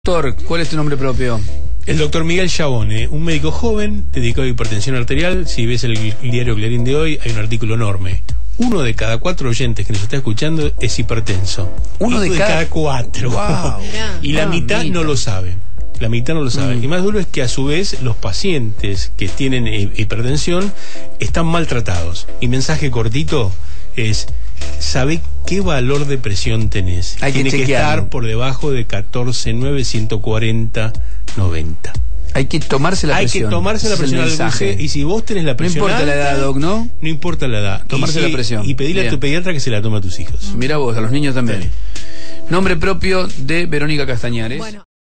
Doctor, ¿cuál es tu nombre propio? El doctor Miguel Chabone, un médico joven dedicado a hipertensión arterial. Si ves el diario Clarín de hoy, hay un artículo enorme. 1 de cada 4 oyentes que nos está escuchando es hipertenso. Uno de cada 4. Wow. Y la mitad no lo sabe. La mitad no lo sabe. Y más duro es que a su vez los pacientes que tienen hipertensión están maltratados. Mi mensaje cortito es: ¿sabe qué valor de presión tenés? Tiene que estar por debajo de 14,9, 140, 90. Hay que tomarse la presión. Hay que tomarse la presión al buce. Y si vos tenés la presión no importa alta, la edad, Doc, ¿no? No importa la edad. Tomarse la presión. Y pedirle a tu pediatra que se la tome a tus hijos. Mira vos, a los niños también. Sí. Nombre propio de Verónica Castañares. Bueno.